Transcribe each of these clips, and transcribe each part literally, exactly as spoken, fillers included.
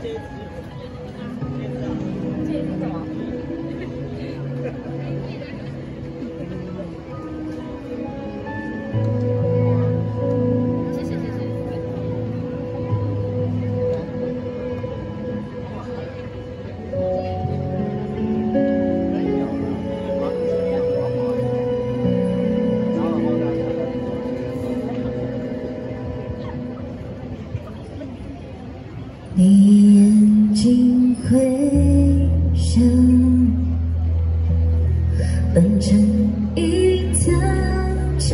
你眼睛回响，奔成一条长，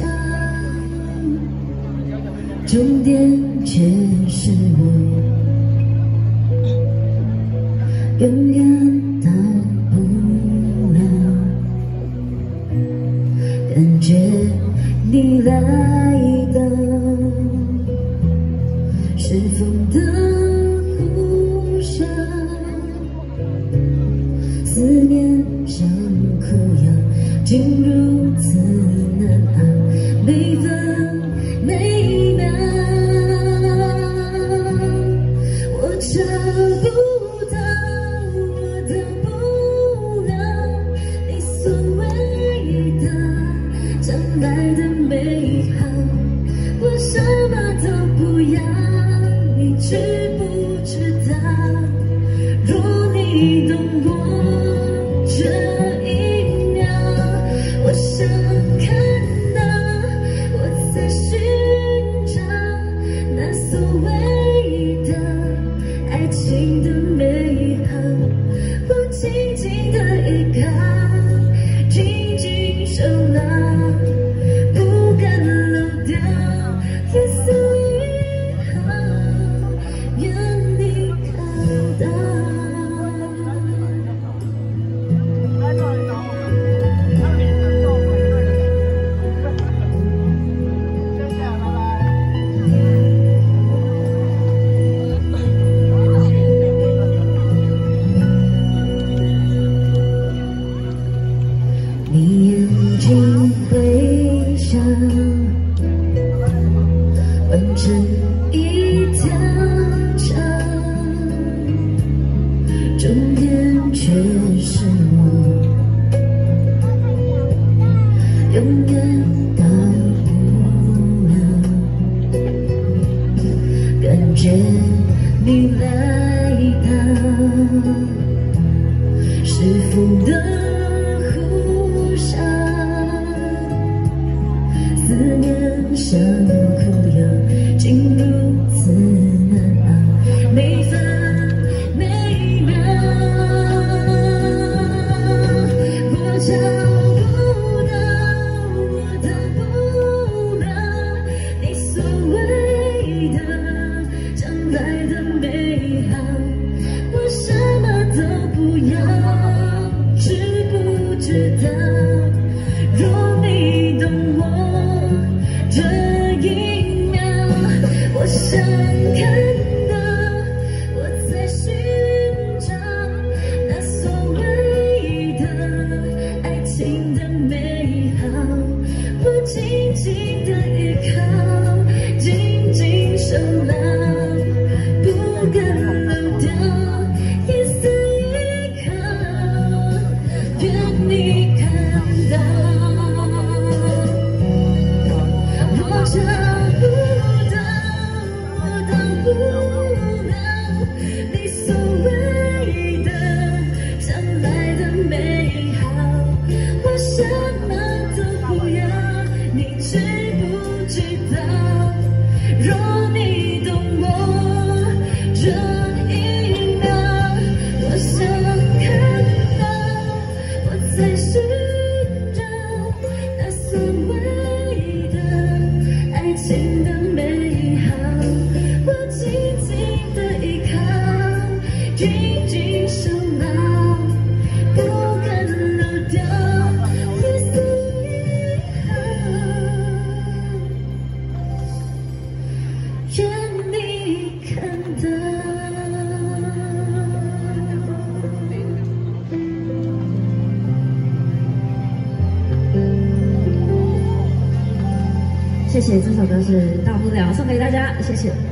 终点却是我，永远到不了。感觉你来到，是风的思念像嗑药，竟如此难熬，每分每秒，我找不到，我得不了你所谓的将来的美好，我什么都不要，你知不知道？若你懂我这一秒，我想看到我在寻找那所谓的爱情的美好，我紧紧的依靠，紧紧守牢，不敢漏掉夜色一毫，愿你看到。你眼睛回响，完成一条长，终点却是我，永远到不了。感觉你来到，是风的思念像嗑药，竟如此难熬，每分每秒，我找不到，我得不了你所谓的将来的美好，我什么都不要，知不知道？若你懂我这一秒，我想看到我在寻找那所谓的爱情的美好，我紧紧的依靠，紧紧守牢，不敢漏掉一丝一毫，愿你看到。找不到，我等不了你所谓的将来的美好，我什么都不要，你知不知道？若你懂我这一秒，我想看到我在寻找那所谓爱情的美好，我紧紧的依靠，紧紧守牢，不敢漏掉一丝一毫，愿你看到。谢谢，这首歌是《大不了》，送给大家，谢谢。